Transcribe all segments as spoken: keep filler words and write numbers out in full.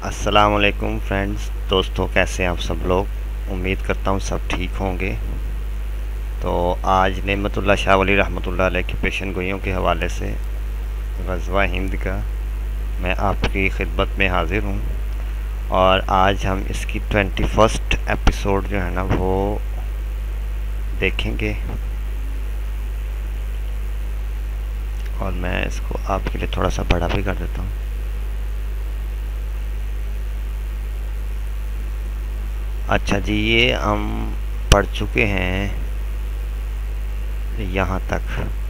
अस्सलामुअलैकुम फ्रेंड्स, दोस्तों, कैसे हैं आप सब लोग। उम्मीद करता हूँ सब ठीक होंगे। तो आज नेमतुल्लाह शाह वली रहमतुल्लाह अलैह की पेशन गोइयों के हवाले से ग़ज़वा हिंद का मैं आपकी खिदमत में हाज़िर हूँ। और आज हम इसकी ट्वेंटी फर्स्ट एपिसोड जो है ना वो देखेंगे। और मैं इसको आपके लिए थोड़ा सा बड़ा भी कर देता हूँ। अच्छा जी, ये हम पढ़ चुके हैं यहाँ तक।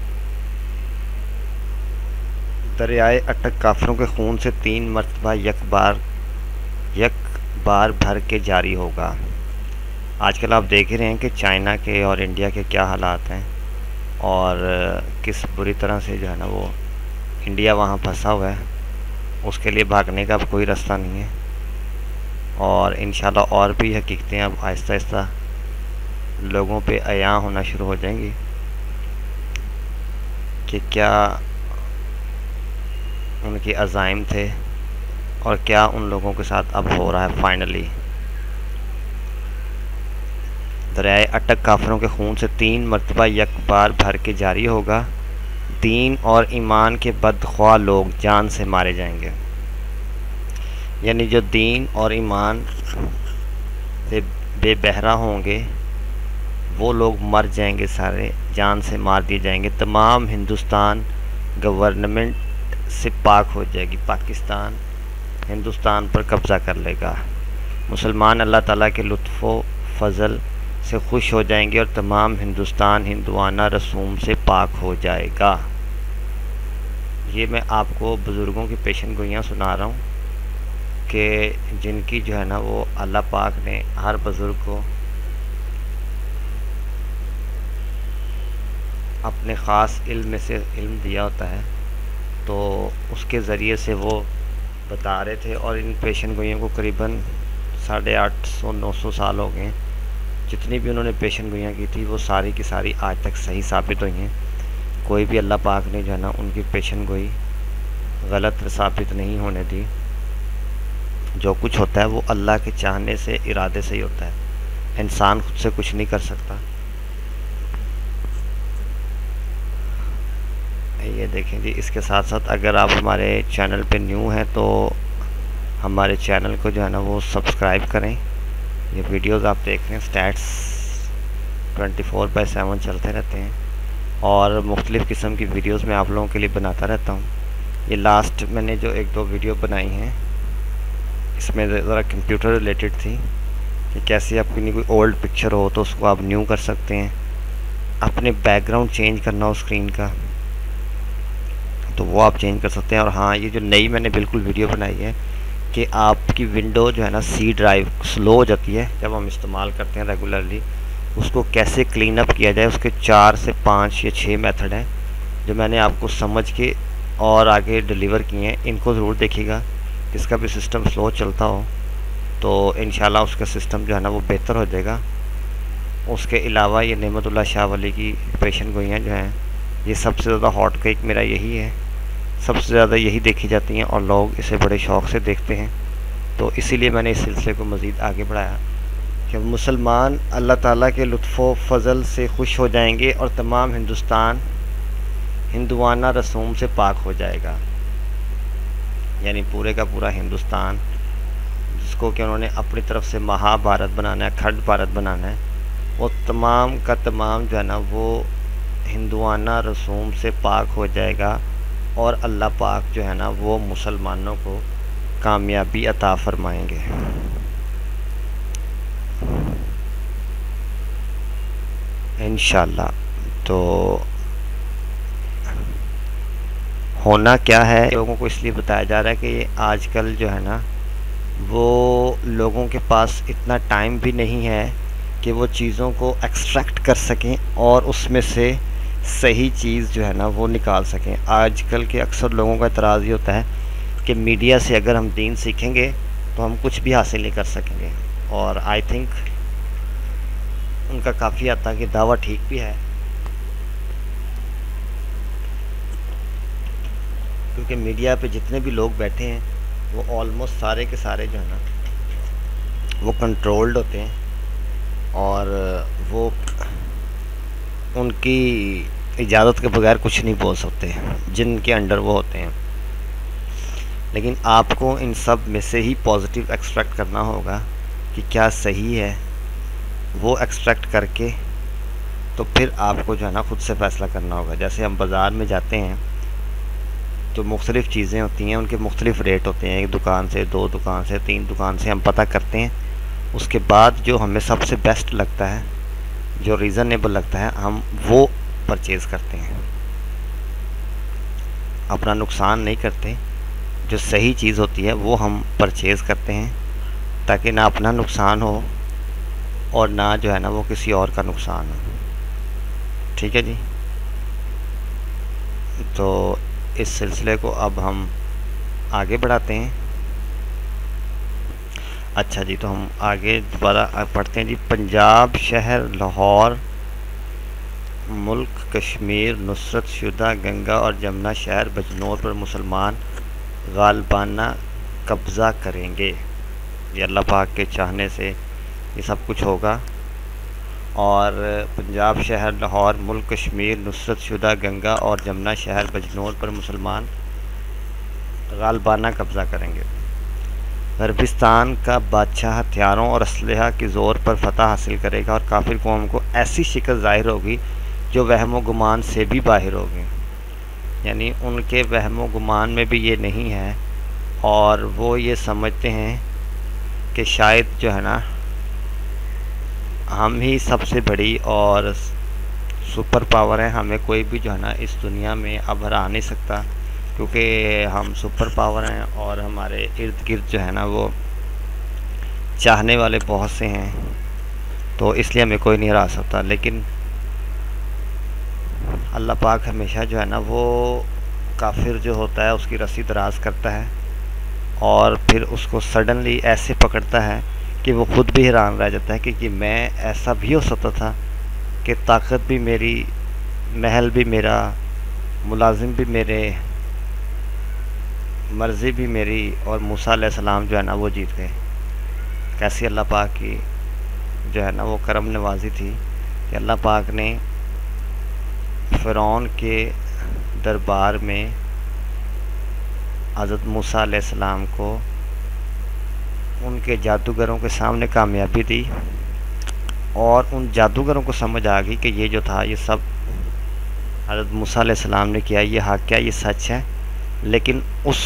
दरियाए अटक काफिरों के खून से तीन मरतबा यक बार यक बार भर के जारी होगा। आजकल आप देख ही रहे हैं कि चाइना के और इंडिया के क्या हालात हैं और किस बुरी तरह से जो है ना वो इंडिया वहाँ फंसा हुआ है। उसके लिए भागने का अब कोई रास्ता नहीं है। और इंशाल्लाह और भी हकीकतें अब आहिस्ता आहिस्ता लोगों पे अयां होना शुरू हो जाएंगी कि क्या उनके अज़ाइम थे और क्या उन लोगों के साथ अब हो रहा है। फाइनली दरियाए अटक काफिरों के खून से तीन मरतबा यक बार भर के जारी होगा। दीन और ईमान के बदख्वाह लोग जान से मारे जाएंगे। यानी जो दीन और ईमान से बेबहरा होंगे वो लोग मर जाएंगे, सारे जान से मार दिए जाएंगे। तमाम हिंदुस्तान गवर्नमेंट से पाक हो जाएगी। पाकिस्तान हिंदुस्तान पर कब्ज़ा कर लेगा। मुसलमान अल्लाह ताला के लुत्फ़ो फ़ज़ल से खुश हो जाएंगे और तमाम हिंदुस्तान हिंदुआना रसूम से पाक हो जाएगा। ये मैं आपको बुज़ुर्गों की पेशन गोइयाँ सुना रहा हूँ कि जिनकी जो है ना वो अल्लाह पाक ने हर बुज़ुर्ग को अपने ख़ास इल्म में से इल्म दिया होता है, तो उसके ज़रिए से वो बता रहे थे। और इन पेशन गोइयों को करीबन साढ़े आठ सौ नौ सौ साल हो गए। जितनी भी उन्होंने पेशन गोइयाँ की थी वो सारी की सारी आज तक सही साबित हुई हैं। कोई भी अल्लाह पाक ने जो है ना उनकी पेशन गोई गलत साबित नहीं होने दी। जो कुछ होता है वो अल्लाह के चाहने से, इरादे से ही होता है। इंसान खुद से कुछ नहीं कर सकता। ये देखें जी। इसके साथ साथ अगर आप हमारे चैनल पे न्यू हैं तो हमारे चैनल को जो है ना वो सब्सक्राइब करें। ये वीडियोस आप देख रहे हैं, stats twenty four by seven चलते रहते हैं और मुख्तलिफ़ किस्म की वीडियोस मैं आप लोगों के लिए बनाता रहता हूँ। ये लास्ट मैंने जो एक दो वीडियो बनाई हैं इसमें ज़रा कंप्यूटर रिलेटेड थी कि कैसे आपकी कोई ओल्ड पिक्चर हो तो उसको आप न्यू कर सकते हैं। अपने बैकग्राउंड चेंज करना हो स्क्रीन का तो वो आप चेंज कर सकते हैं। और हाँ, ये जो नई मैंने बिल्कुल वीडियो बनाई है कि आपकी विंडो जो है ना सी ड्राइव स्लो हो जाती है जब हम इस्तेमाल करते हैं रेगुलरली, उसको कैसे क्लीन अप किया जाए। उसके चार से पाँच या छः मेथड हैं जो मैंने आपको समझ के और आगे डिलीवर किए हैं। इनको ज़रूर देखिएगा। जिसका भी सिस्टम स्लो चलता हो तो इंशाल्लाह उसका सिस्टम जो है ना वो बेहतर हो जाएगा। उसके अलावा ये नेमतुल्लाह शाह वली की पेशन गोइयाँ जो हैं ये सबसे ज़्यादा हॉट केक मेरा यही है। सबसे ज़्यादा यही देखी जाती हैं और लोग इसे बड़े शौक़ से देखते हैं। तो इसीलिए मैंने इस सिलसिले को मज़ीद आगे बढ़ाया कि मुसलमान अल्लाह ताला के लुत्फ़ो फ़ज़ल से खुश हो जाएंगे और तमाम हिंदुस्तान हिंदुआना रसूम से पाक हो जाएगा। यानी पूरे का पूरा हिंदुस्तान जिसको कि उन्होंने अपनी तरफ से महाभारत बनाना है, खंड भारत बनाना है, वो तमाम का तमाम जो है ना वो हिंदुआना रसूम से पाक हो जाएगा। और अल्लाह पाक जो है ना वो मुसलमानों को कामयाबी अता फरमाएंगे। इंशाल्लाह। तो होना क्या है, लोगों को इसलिए बताया जा रहा है कि आजकल जो है ना वो लोगों के पास इतना टाइम भी नहीं है कि वो चीज़ों को एक्सट्रैक्ट कर सकें और उसमें से सही चीज़ जो है ना वो निकाल सकें। आजकल के अक्सर लोगों का एतराज़ ये होता है कि मीडिया से अगर हम दीन सीखेंगे तो हम कुछ भी हासिल नहीं कर सकेंगे। और आई थिंक उनका काफ़ी हद तक दावा ठीक भी है, क्योंकि मीडिया पे जितने भी लोग बैठे हैं वो ऑलमोस्ट सारे के सारे जो है ना वो कंट्रोल्ड होते हैं, और वो उनकी इजाज़त के बगैर कुछ नहीं बोल सकते जिनके अंडर वो होते हैं। लेकिन आपको इन सब में से ही पॉजिटिव एक्सट्रैक्ट करना होगा कि क्या सही है, वो एक्सट्रैक्ट करके तो फिर आपको जो है ना खुद से फ़ैसला करना होगा। जैसे हम बाज़ार में जाते हैं तो मुख्तलिफ़ चीज़ें होती हैं, उनके मुख्तलिफ़ रेट होते हैं, एक दुकान से, दो दुकान से, तीन दुकान से हम पता करते हैं। उसके बाद जो हमें सबसे बेस्ट लगता है, जो रीज़नेबल लगता है, हम वो परचेज़ करते हैं। अपना नुकसान नहीं करते, जो सही चीज़ होती है वो हम परचेज़ करते हैं, ताकि ना अपना नुकसान हो और ना जो है ना वो किसी और का नुकसान हो। ठीक है जी। तो इस सिलसिले को अब हम आगे बढ़ाते हैं। अच्छा जी, तो हम आगे दोबारा पढ़ते हैं जी। पंजाब शहर लाहौर, मुल्क कश्मीर, नुसरत शुदा गंगा और जमुना शहर बजनौर पर मुसलमान गालबाना कब्ज़ा करेंगे। ये अल्लाह पाक के चाहने से ये सब कुछ होगा। और पंजाब शहर लाहौर, मुल्क कश्मीर, नुसरत शुदा गंगा और जमुना शहर बजनौर पर मुसलमान गालबाना कब्ज़ा करेंगे। गरबिस्तान का बादशाह हथियारों और असलहा के ज़ोर पर फतह हासिल करेगा और काफिर कौम को ऐसी शिकस्त ज़ाहिर होगी जो वहमो गुमान से भी बाहर होगी। यानी उनके वहमो गुमान में भी ये नहीं है, और वो ये समझते हैं कि शायद जो है ना हम ही सबसे बड़ी और सुपर पावर है, हमें कोई भी जो है ना इस दुनिया में अब हरा नहीं सकता, क्योंकि हम सुपर पावर हैं और हमारे इर्द गिर्द जो है ना वो चाहने वाले बहुत से हैं, तो इसलिए हमें कोई नहीं हरा सकता। लेकिन अल्लाह पाक हमेशा जो है ना वो काफिर जो होता है उसकी रस्सी दराज करता है, और फिर उसको सडनली ऐसे पकड़ता है कि वो खुद भी हैरान रह जाता है कि, कि मैं ऐसा भी हो सकता था कि ताकत भी मेरी, महल भी मेरा, मुलाजिम भी मेरे, मर्ज़ी भी मेरी, और मूसा अलैहिस्सलाम जो है ना वो जीत गए। कैसी अल्लाह पाक की जो है ना वो करम नवाजी थी कि अल्लाह पाक ने फ़िरौन के दरबार में हज़रत मूसा अलैहिस्सलाम को उनके जादूगरों के सामने कामयाबी दी, और उन जादूगरों को समझ आ गई कि ये जो था ये सब हज़रत मूसा अलैहिस्सलाम ने किया, ये हक़ है, ये सच है। लेकिन उस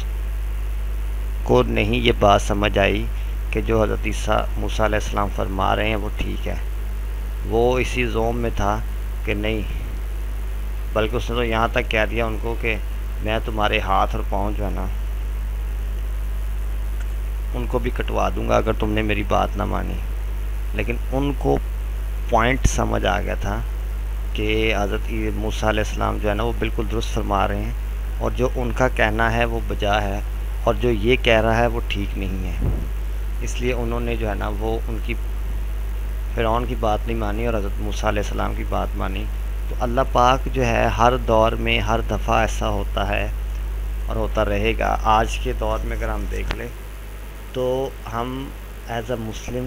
को नहीं ये बात समझ आई कि जो हज़रत ईसा मूसा अलैहिस्सलाम फरमा रहे हैं वो ठीक है। वो इसी ज़ोम में था कि नहीं, बल्कि उसने तो यहाँ तक कह दिया उनको कि मैं तुम्हारे हाथ और पाँव जो है ना उनको भी कटवा दूंगा अगर तुमने मेरी बात ना मानी। लेकिन उनको पॉइंट समझ आ गया था कि हज़रत मूसा अलैहिस्सलाम जो है ना वो बिल्कुल दुरुस्त फरमा रहे हैं, और जो उनका कहना है वो बजा है, और जो ये कह रहा है वो ठीक नहीं है। इसलिए उन्होंने जो है ना वो उनकी फ़िरौन की बात नहीं मानी और हज़रत मूसा अलैहिस्सलाम की बात मानी। तो अल्लाह पाक जो है हर दौर में हर दफ़ा ऐसा होता है और होता रहेगा। आज के दौर में अगर हम देख लें तो हम एज अ मुस्लिम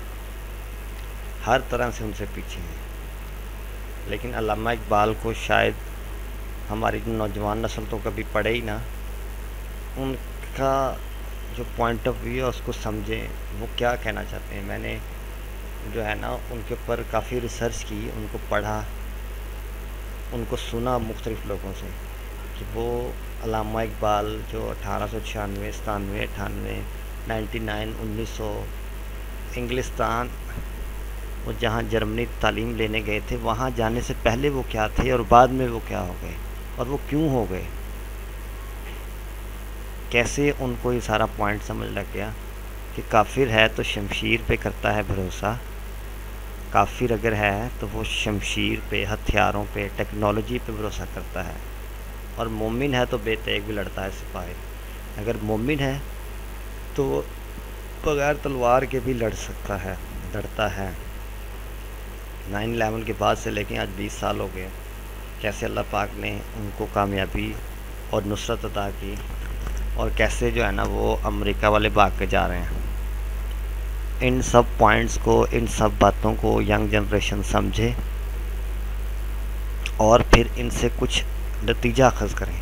हर तरह से उनसे पीछे हैं। लेकिन अल्लामा इकबाल को शायद हमारी नौजवान नस्ल तो कभी पढ़े ही ना, उनका जो पॉइंट ऑफ व्यू है उसको समझें, वो क्या कहना चाहते हैं। मैंने जो है ना उनके ऊपर काफ़ी रिसर्च की, उनको पढ़ा, उनको सुना मुख्तलिफ़ लोगों से कि वो अल्लामा इकबाल जो अठारह सौ छियानवे सतानवे अठानवे नाइन्टी नाइन उन्नीस सौ इंग्लिस्तान, वो जहाँ जर्मनी तालीम लेने गए थे, वहाँ जाने से पहले वो क्या थे और बाद में वो क्या हो गए और वो क्यों हो गए, कैसे उनको ये सारा पॉइंट समझ लग गया कि काफिर है तो शमशीर पे करता है भरोसा। काफिर अगर है तो वो शमशीर पे, हथियारों पे, टेक्नोलॉजी पे भरोसा करता है, और मोमिन है तो बेतेग भी लड़ता है सिपाही। अगर मोमिन है तो वो बगैर तलवार के भी लड़ सकता है, लड़ता है। नाइन इलेवन के बाद से लेकिन आज बीस साल हो गए, कैसे अल्लाह पाक ने उनको कामयाबी और नुसरत अता की। और कैसे जो है ना वो अमेरिका वाले भाग के जा रहे हैं। इन सब पॉइंट्स को, इन सब बातों को यंग जनरेशन समझे और फिर इनसे कुछ नतीजा अखज़ करें।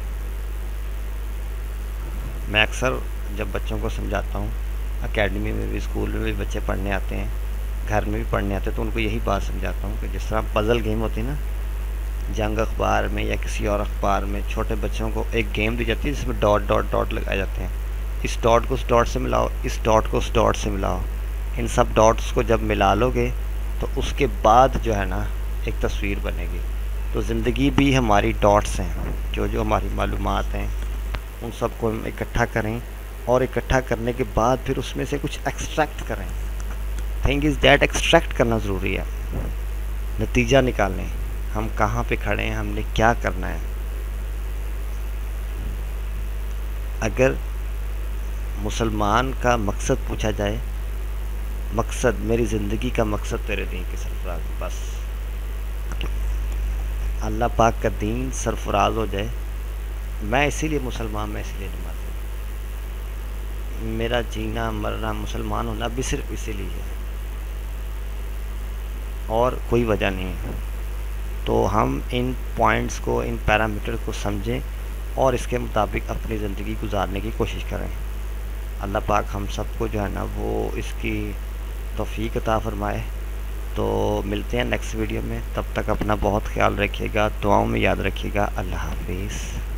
मैं अक्सर जब बच्चों को समझाता हूँ, एकेडमी में भी, स्कूल में भी बच्चे पढ़ने आते हैं, घर में भी पढ़ने आते हैं, तो उनको यही बात समझाता हूँ कि जिस तरह पज़ल गेम होती है ना, जंग अखबार में या किसी और अखबार में छोटे बच्चों को एक गेम दी जाती है जिसमें डॉट डॉट डॉट लगाए जाते हैं। इस डॉट को उस डॉट से मिलाओ, इस डॉट को उस डॉट से मिलाओ। इन सब डॉट्स को जब मिला लोगे तो उसके बाद जो है ना एक तस्वीर बनेगी। तो ज़िंदगी भी हमारी डॉट्स हैं, जो जो हमारी मालूमात हैं उन सब को हम इकट्ठा करें और इकट्ठा करने के बाद फिर उसमें से कुछ एक्सट्रैक्ट करें। थिंग इज़ दैट एक्सट्रैक्ट करना ज़रूरी है, नतीजा निकालें, हम कहाँ पे खड़े हैं, हमने क्या करना है। अगर मुसलमान का मकसद पूछा जाए, मकसद मेरी ज़िंदगी का मकसद तेरे दीन की सरफराज, बस अल्लाह पाक का दीन सरफराज हो जाए। मैं इसीलिए मुसलमान, मैं इसीलिए नमाज़ी, मेरा जीना मरना, मुसलमान होना भी सिर्फ इसीलिए है और कोई वजह नहीं है। तो हम इन पॉइंट्स को, इन पैरामीटर को समझें और इसके मुताबिक अपनी ज़िंदगी गुजारने की कोशिश करें। अल्लाह पाक हम सबको जो है ना वो इसकी तौफीक अता फ़रमाए। तो मिलते हैं नेक्स्ट वीडियो में, तब तक अपना बहुत ख्याल रखिएगा, दुआओं में याद रखिएगा। अल्लाह हाफिज़।